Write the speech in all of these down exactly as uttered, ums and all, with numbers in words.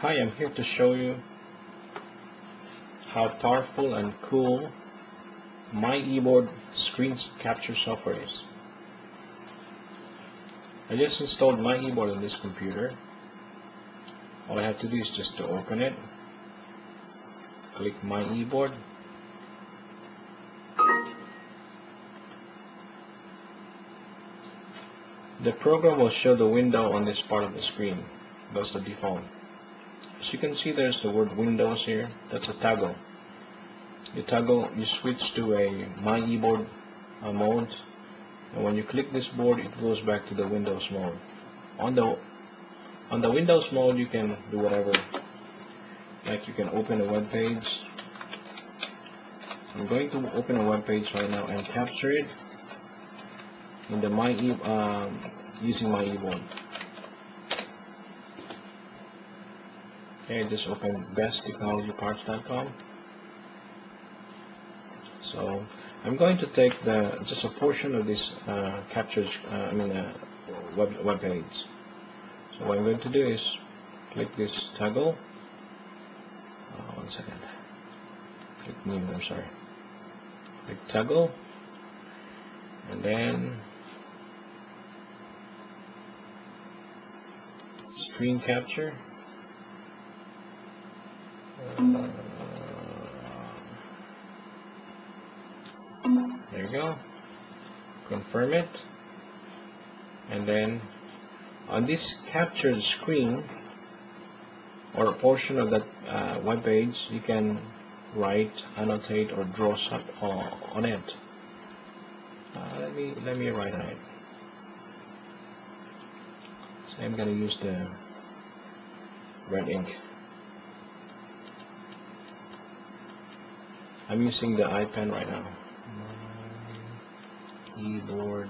Hi, I'm here to show you how powerful and cool MyeBoard screen capture software is. I just installed MyeBoard on this computer. All I have to do is just to open it, click MyeBoard, the program will show the window on this part of the screen. That's the default. As you can see, there's the word Windows here. That's a toggle. You toggle, you switch to a MyeBoard uh, mode, and when you click this board, it goes back to the Windows mode. On the on the Windows mode, you can do whatever. Like you can open a web page. I'm going to open a web page right now and capture it in the My um, using MyeBoard. Okay, just open best technology parts dot com. So I'm going to take the just a portion of this uh, captures uh, I mean uh, web web page. So what I'm going to do is click this toggle. Uh, one second. Click new. I'm sorry. Click toggle, and then screen capture. Uh, there you go. Confirm it, and then on this captured screen or a portion of that uh, web page, you can write, annotate, or draw something on it. Uh, let me let me write on it. So I'm gonna use the red ink. I'm using the iPen right now. MyeBoard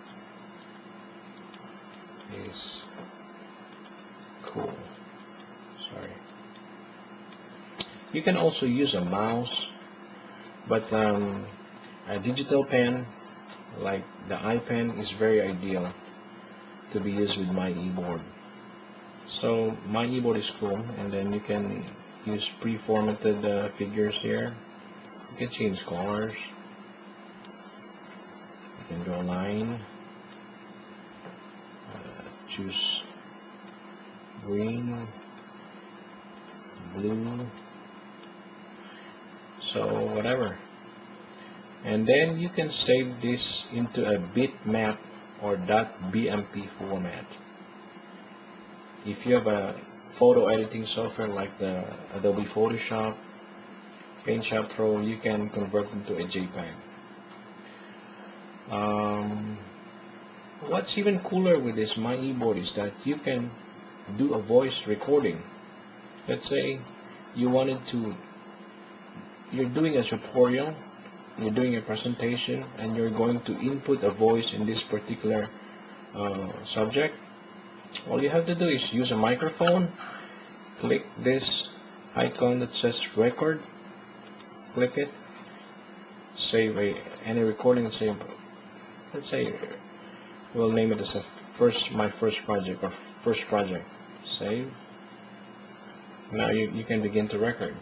is cool. Sorry. You can also use a mouse, but um, a digital pen like the iPen is very ideal to be used with MyeBoard. So MyeBoard is cool, and then you can use pre-formatted uh, figures here. You can change colors. You can draw a line. Uh, choose green, blue, so whatever. And then you can save this into a bitmap or .bmp format. If you have a photo editing software like the Adobe Photoshop, PaintShop Pro, you can convert them to a JPEG. Um, what's even cooler with this MyeBoard is that you can do a voice recording. Let's say you wanted to, you're doing a tutorial, you're doing a presentation, and you're going to input a voice in this particular uh, subject. All you have to do is use a microphone, click this icon that says record, click it, save a, any recording, save, let's say we'll name it as a first my first project or first project. Save. Now you, you can begin to record.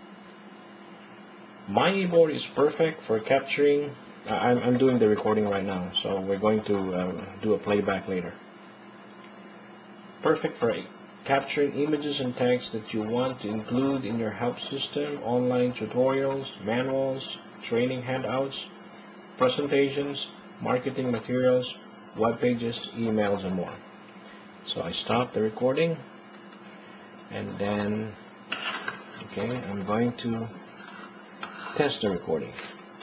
MyeBoard is perfect for capturing. uh, I'm, I'm doing the recording right now, so we're going to uh, do a playback later. Perfect for capturing images and text that you want to include in your help system, online tutorials, manuals, training handouts, presentations, marketing materials, web pages, emails, and more. So I stop the recording, and then okay, I'm going to test the recording.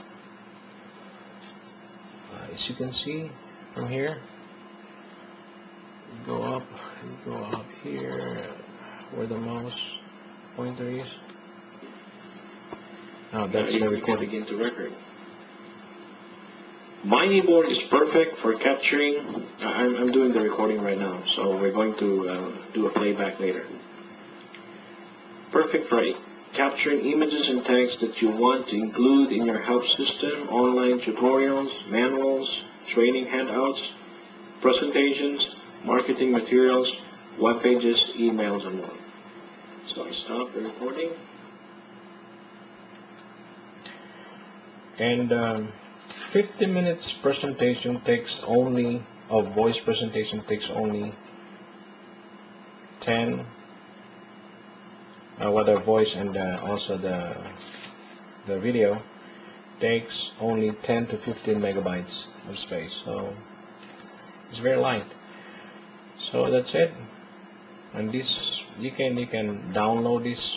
Uh, as you can see from here, you go up, you go up here where the mouse pointer is. Now that's the recording. Begin to record. MyeBoard is perfect for capturing. I'm, I'm doing the recording right now, so we're going to uh, do a playback later. Perfect for capturing images and text that you want to include in your help system, online tutorials, manuals, training handouts, presentations, marketing materials, web pages, emails, and more. So I stop the recording, and um, fifty minutes presentation takes only, of voice presentation takes only ten, uh, whether voice and uh, also the the video takes only ten to fifteen megabytes of space, so it's very light. So that's it. And this, you can you can download this.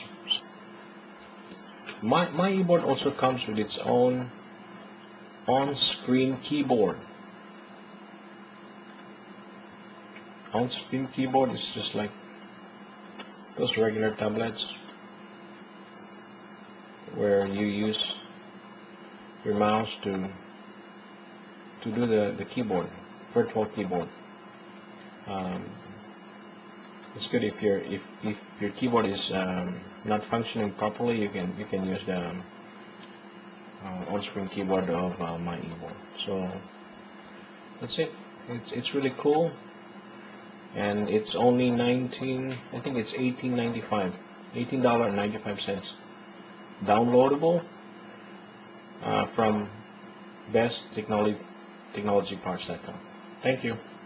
My MyeBoard also comes with its own on-screen keyboard. On-screen keyboard is just like those regular tablets where you use your mouse to to do the, the keyboard, virtual keyboard. Um, it's good if your if, if your keyboard is um, not functioning properly, you can you can use the uh, on-screen keyboard of uh, MyeBoard. So that's it. It's it's really cool, and it's only nineteen. I think it's eighteen ninety-five, eighteen dollars and ninety-five cents. Downloadable uh, from best technology technology parts dot com. Thank you.